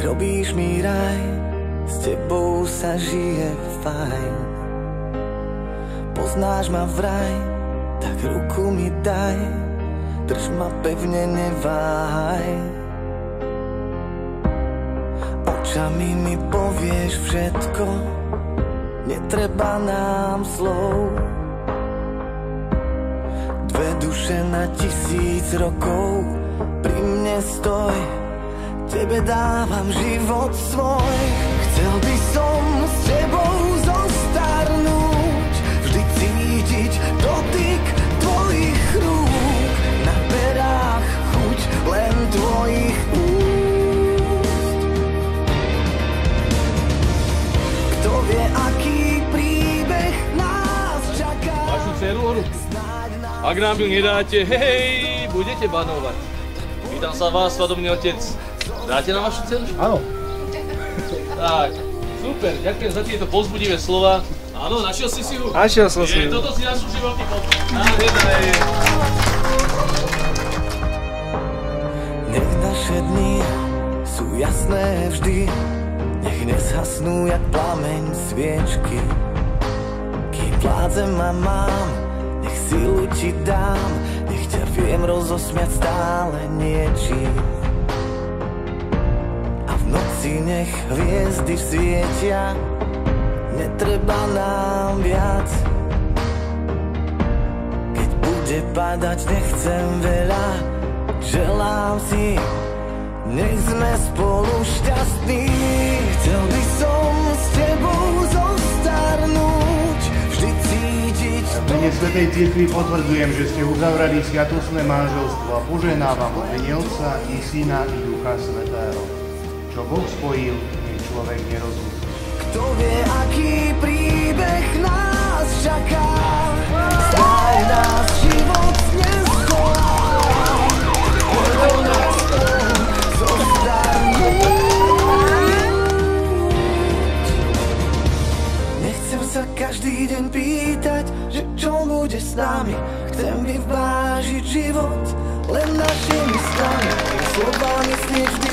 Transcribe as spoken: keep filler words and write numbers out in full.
robíš mi raj, s tebou sa žije fajn. Poznáš ma vraj, tak ruku mi daj, drž ma pevne, neváhaj. Očami mi povieš všetko, netreba nám slov. Dve duše na tisíc rokov, pri mne stoj, tebe dávam život svoj. Chcel by som s tebou zostarnúť, vždy cítiť dotyk tvojich rúk, na perách chuť len tvojich úst. Kto vie, aký príbeh nás čaká. Vašu dceru, ak nám ju nedáte, hej, budete banovať. Vítam sa vás, svadobný otec. Dáte nám vašu dceru? Áno. Tak, super, ďakujem za tieto povzbudivé slova. Áno, našiel si si ju? Našiel som si ju. Toto si zaslúži veľký potlesk. Nádherné. Nech naše dni sú jasné vždy, nech nezhasnú jak plameň sviečky. Kým vládzem a mám, nech silu ti dám, nech ťa viem rozosmiať stále niečím. A v noci nech hviezdy svietia, netreba nám viac. Keď bude padať, nechcem veľa, želám si, nech sme spolu šťastní. Chcel by som s tebou zostarnúť, vždy cítiť. V mene Svätej Cirkvi potvrdzujem, že ste uzavreli sviatostné manželstvo a požehnávam v mene Otca i Syna i Ducha Svätého. Čo Boh spojil, nech človek nerozlúči. Kto vie, aký príbeh nás čaká, zdaj nás život nezdolá. Poďme nás zostarnúť. Nechcem sa každý deň pýtať, že čo bude s nami. Chcem vyvážiť život len našimi snami. Slová myslieť vždy